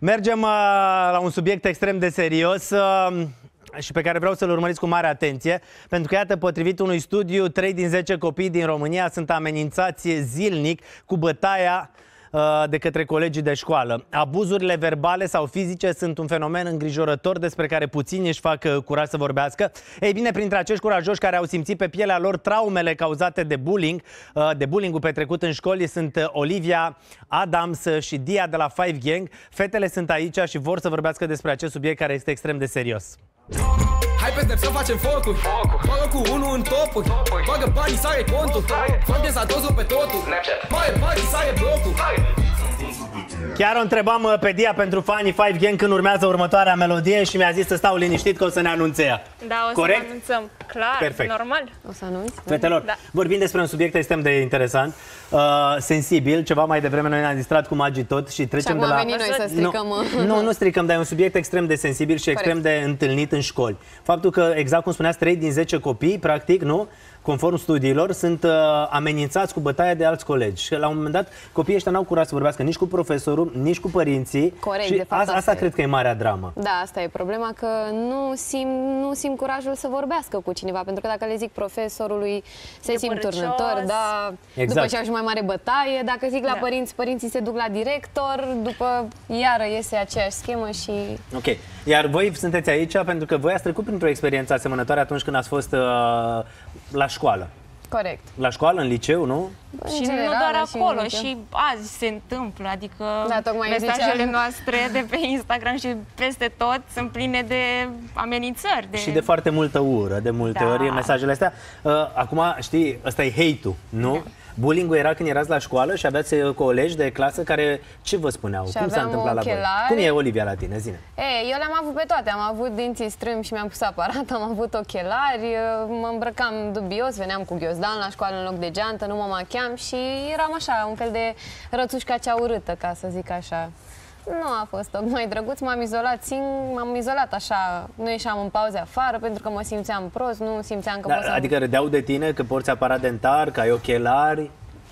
Mergem la un subiect extrem de serios și pe care vreau să-l urmăriți cu mare atenție, pentru că, iată, potrivit unui studiu, 3 din 10 copii din România sunt amenințați zilnic cu bătaia de către colegii de școală. Abuzurile verbale sau fizice sunt un fenomen îngrijorător despre care puțini își fac curaj să vorbească. Ei bine, printre acești curajoși care au simțit pe pielea lor traumele cauzate de bullying-ul petrecut în școli sunt Olivia Adams și Dia de la Five Gang. Fetele sunt aici și vor să vorbească despre acest subiect care este extrem de serios. Hai pe să facem focuri, bagă cu unul în topuri, bagă banii, sare contul, fă s-a totul pe totul, mai banii, sare blocul. Chiar o întrebam pe Dia pentru fanii Five Gang când urmează următoarea melodie și mi-a zis să stau liniștit că o să ne anunțe ea. Da, o Corect? să ne anunțăm. Clar, perfect. Normal. O să anunți? Fetelor, da. Vorbim despre un subiect extrem de interesant, sensibil. Ceva mai devreme noi ne-am distrat cu Magi tot și trecem de la... venit noi să stricăm. Nu stricăm, dar e un subiect extrem de sensibil și extrem de întâlnit în școli. Faptul că, exact cum spuneați, 3 din 10 copii, practic, nu? Conform studiilor, sunt amenințați cu bătaia de alți colegi. Și la un moment dat, copiii ăștia n-au curaj să vorbească nici cu profesorul, nici cu părinții. Corect, și de fapt, asta cred că e marea dramă. Da, asta e problema, că nu simt curajul să vorbească cu cineva, pentru că dacă le zic profesorului, se simt turnători, da, exact. După ce au și mai mare bătaie, dacă zic la părinți, părinții se duc la director, după iară iese aceeași schemă și... Ok, iar voi sunteți aici pentru că voi ați trecut printr-o experiență asemănătoare atunci când ați fost la școală. Corect. La școală, în liceu, nu? Și nu doar acolo, și azi se întâmplă, adică mesajele noastre de pe Instagram și peste tot sunt pline de amenințări. Și de foarte multă ură, de multe ori, mesajele astea. Acum, știi, ăsta e hate-ul, nu? Da. Bullying-ul era când erați la școală și aveați colegi de clasă care, ce vă spuneau? Și cum s-a întâmplat la voi? Cum e, Olivia, la tine? Zine. Eu le-am avut pe toate. Am avut dinții strâmbi și mi-am pus aparat, am avut ochelari, mă îmbrăcam dubios, veneam cu ghiozdan la școală în loc de geantă, nu mă macheam și eram așa, un fel de rățușca cea urâtă, ca să zic așa. Nu a fost tocmai drăguț, m-am izolat așa, nu ieșeam în pauze afară pentru că mă simțeam prost, nu simțeam că pot să... Adică râdeau de tine că porți aparat dentar, că ai ochelari?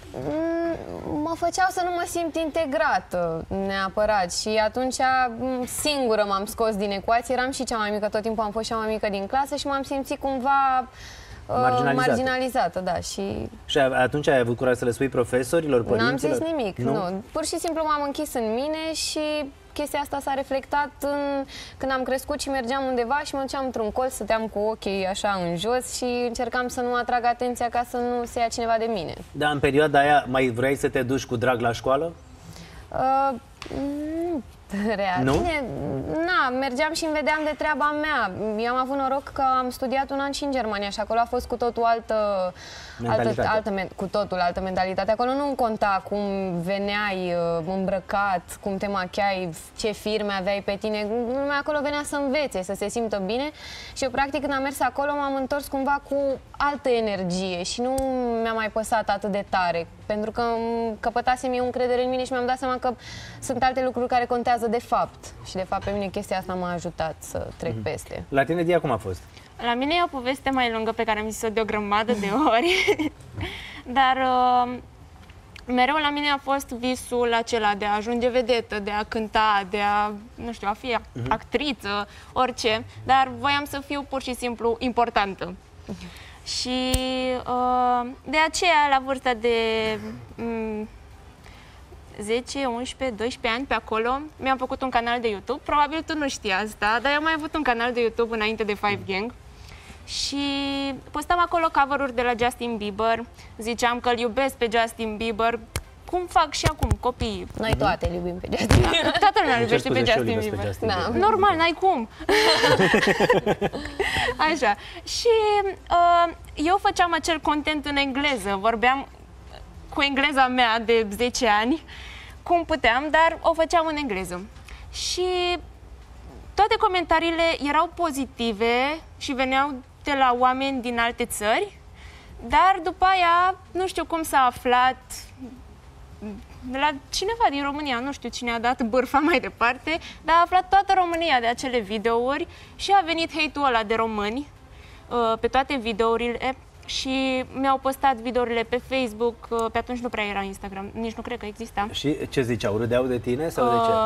Mă făceau să nu mă simt integrată neapărat și atunci singură m-am scos din ecuație, eram și cea mai mică, tot timpul am fost cea mai mică din clasă și m-am simțit cumva... marginalizată, da. Și atunci ai avut curaj să le spui profesorilor, părinților? N-am zis nimic, nu. Pur și simplu m-am închis în mine și chestia asta s-a reflectat când am crescut și mergeam undeva și mă duceam într-un colț, stăteam cu ochii așa în jos și încercam să nu atrag atenția ca să nu se ia cineva de mine. Da, în perioada aia mai vrei să te duci cu drag la școală? Nu? Bine, mergeam și îmi vedeam de treaba mea. Eu am avut noroc că am studiat un an și în Germania și acolo a fost cu totul altă mentalitate. Acolo nu conta cum veneai îmbrăcat, cum te machiai, ce firme aveai pe tine. Lumea acolo venea să învețe, să se simtă bine și eu practic când am mers acolo m-am întors cumva cu altă energie și nu mi-a mai păsat atât de tare, pentru că căpătasem eu încredere în mine și mi-am dat seama că sunt alte lucruri care contează de fapt. Și de fapt pe mine chestia asta m-a ajutat să trec peste. La tine, Dia, cum a fost? La mine e o poveste mai lungă pe care am zis-o de o grămadă de ori. Dar mereu la mine a fost visul acela de a ajunge vedetă, de a cânta, de a, nu știu, a fi actriță, orice. Dar voiam să fiu pur și simplu importantă. Și de aceea, la vârsta de 10, 11, 12 ani pe acolo, mi-am făcut un canal de YouTube. Probabil tu nu știi asta, dar eu am mai avut un canal de YouTube înainte de Five Gang. Și postam acolo cover-uri de la Justin Bieber. Ziceam că îl iubesc pe Justin Bieber. Cum fac și acum copiii. Noi toate îl iubim pe Justin Bieber. Toată lumea îl iubește pe Justin Bieber. Normal, n-ai cum. Așa. Și eu făceam acel content în engleză. Vorbeam cu engleza mea de 10 ani, cum puteam, dar o făceam în engleză. Și toate comentariile erau pozitive și veneau de la oameni din alte țări, dar după aia, nu știu cum s-a aflat, de la cineva din România, nu știu cine a dat bârfa mai departe, dar a aflat toată România de acele videouri și a venit hate-ul ăla de români pe toate videourile. Și mi-au postat videourile pe Facebook, pe atunci nu prea era Instagram, nici nu cred că exista. Și ce ziceau? Râdeau de tine sau de ce?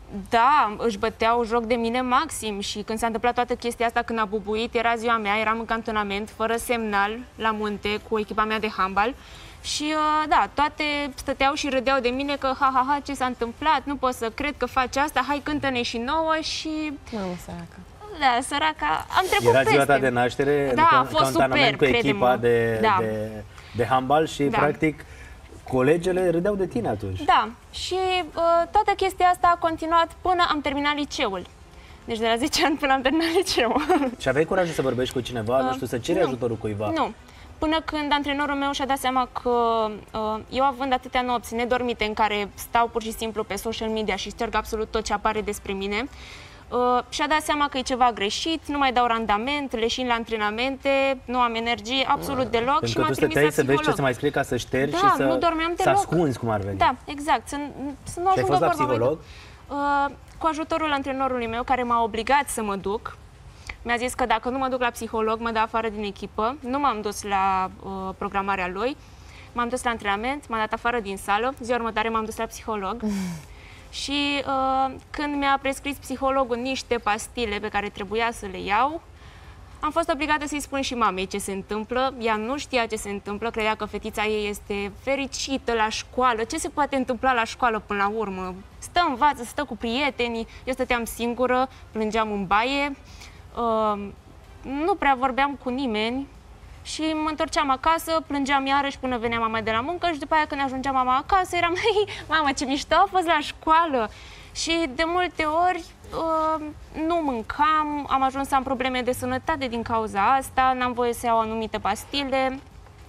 Da, își băteau joc de mine maxim și când s-a întâmplat toată chestia asta, când a bubuit, era ziua mea, eram în cantonament, fără semnal, la munte, cu echipa mea de handbal. Și da, toate stăteau și râdeau de mine că ha, ce s-a întâmplat, nu pot să cred că faci asta, hai cântă-ne și nouă și... Mamă, săracă. Da, săraca, am trecut Era peste. ziua ta de naștere, Da, a fost super, cu echipa de handbal și practic colegele râdeau de tine atunci. Da, și toată chestia asta a continuat până am terminat liceul. Deci de la 10 ani până am terminat liceul. Și aveai curajul să vorbești cu cineva, nu știu, să ceri ajutorul cuiva? Nu. Până când antrenorul meu și-a dat seama că eu, având atâtea nopți nedormite în care stau pur și simplu pe social media și șterg absolut tot ce apare despre mine, și-a dat seama că e ceva greșit, nu mai dau randament, leșin la antrenamente, nu am energie absolut deloc. Pentru și că m-a tu trimis stăteai la să vezi ce psiholog. să mai scrie ca să ștergi Da, și să, nu dormeam să deloc. ascunzi cum ar veni. Da, exact, să nu ajungă fost la vorba psiholog? cu ajutorul antrenorului meu, care m-a obligat să mă duc. Mi-a zis că dacă nu mă duc la psiholog, mă dă afară din echipă. Nu m-am dus la programarea lui. M-am dus la antrenament, m-a dat afară din sală. Ziua următoare m-am dus la psiholog. Și când mi-a prescris psihologul niște pastile pe care trebuia să le iau, am fost obligată să-i spun și mamei ce se întâmplă. Ea nu știa ce se întâmplă, credea că fetița ei este fericită la școală. Ce se poate întâmpla la școală până la urmă? Stă, învață, stă cu prietenii. Eu stăteam singură, plângeam în baie. Nu prea vorbeam cu nimeni și mă întorceam acasă, plângeam iarăși până venea mama de la muncă și după aia când ajungea mama acasă eram, mamă, ce mișto a fost la școală. Și de multe ori nu mâncam, am ajuns să am probleme de sănătate din cauza asta, n-am voie să iau anumite pastile.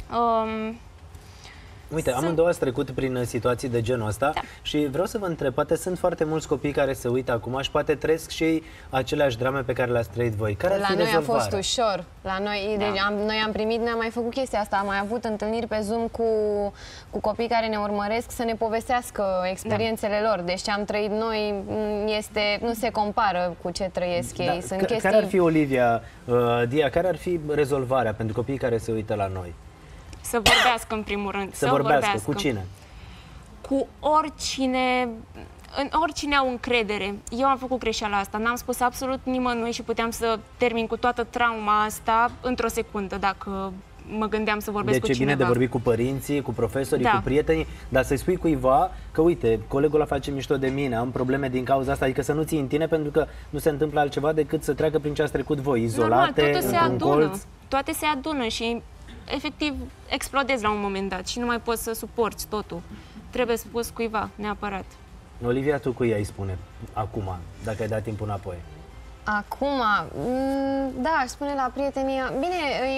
Uite, amândouă ați trecut prin situații de genul ăsta și vreau să vă întreb, poate sunt foarte mulți copii care se uită acum și poate trăiesc și ei aceleași drame pe care le-ați trăit voi. Care ar fi La noi a rezolvarea? fost ușor. La noi, deci noi am primit, ne-am mai făcut chestia asta, am mai avut întâlniri pe Zoom cu copii care ne urmăresc să ne povestească experiențele lor. Deci ce am trăit noi nu se compară cu ce trăiesc ei. Sunt chestii... Care ar fi, Olivia, Dia, care ar fi rezolvarea pentru copiii care se uită la noi? Să vorbească în primul rând. Să vorbească. Cu cine? Cu oricine, în oricine au încredere. Eu am făcut greșeala asta, n-am spus absolut nimănui și puteam să termin cu toată trauma asta într-o secundă, dacă mă gândeam să vorbesc cu cineva. Deci e bine de vorbit cu părinții, cu profesorii, cu prietenii, dar să-i spui cuiva că, uite, colegul ăla face mișto de mine, am probleme din cauza asta, adică să nu ții în tine pentru că nu se întâmplă altceva decât să treacă prin ce ați trecut voi, izolate, într-un colț. Toate se adună și efectiv explodezi la un moment dat și nu mai poți să suporți totul. Trebuie spus cuiva, neapărat. Olivia, tu cui ai spune acum, dacă ai dat timp înapoi? Acum, da, aș spune la prietenia. Bine,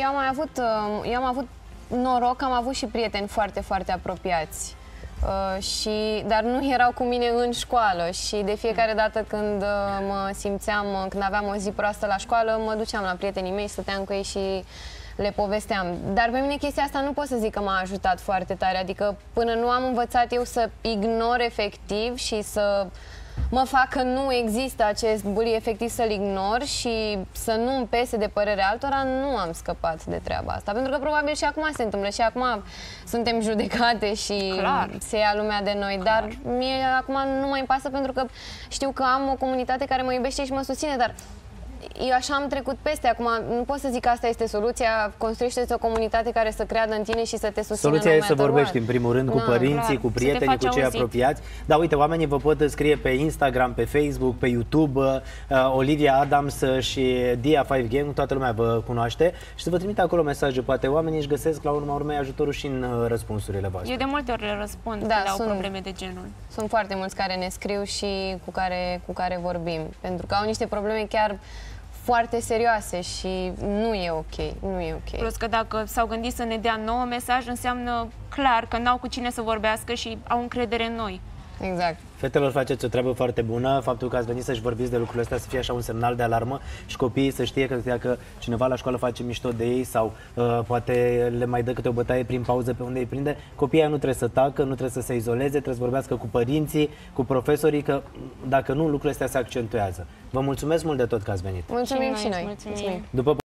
eu am avut noroc că am avut și prieteni foarte, foarte apropiați. Dar nu erau cu mine în școală și de fiecare dată când când aveam o zi proastă la școală, mă duceam la prietenii mei, stăteam cu ei și le povesteam. Dar pe mine chestia asta nu pot să zic că m-a ajutat foarte tare. Adică până nu am învățat eu să ignor efectiv și să mă fac că nu există acest bully, efectiv să-l ignor și să nu îmi pese de părerea altora, nu am scăpat de treaba asta. Pentru că probabil și acum se întâmplă și acum suntem judecate și se ia lumea de noi. Dar mie acum nu mai îmi pasă pentru că știu că am o comunitate care mă iubește și mă susține, dar eu așa am trecut peste. Acum nu pot să zic că asta este soluția. Construiește-ți o comunitate care să creadă în tine și să te susțină. Soluția e să vorbești în primul rând cu părinții, cu prietenii, cu cei apropiați. Dar uite, oamenii vă pot scrie pe Instagram, pe Facebook, pe YouTube, Olivia Adams și Dia 5 Gang, toată lumea vă cunoaște și să vă trimite acolo mesaje. Poate oamenii își găsesc la urma urmei ajutorul și în răspunsurile voastre. Eu de multe ori le răspund când au probleme de genul. Sunt foarte mulți care ne scriu și cu care vorbim, pentru că au niște probleme chiar foarte serioase și nu e ok, nu e ok. Plus că dacă s-au gândit să ne dea nouă mesaj, înseamnă clar că n-au cu cine să vorbească și au încredere în noi. Exact. Fetelor, faceți o treabă foarte bună. Faptul că ați venit să-și vorbiți de lucrurile astea să fie așa un semnal de alarmă și copiii să știe că dacă cineva la școală face mișto de ei sau poate le mai dă câte o bătaie prin pauză pe unde îi prinde, copiii nu trebuie să tacă, nu trebuie să se izoleze, trebuie să vorbească cu părinții, cu profesorii, că dacă nu, lucrurile astea se accentuează. Vă mulțumesc mult de tot că ați venit. Mulțumim și noi. Mulțumim. După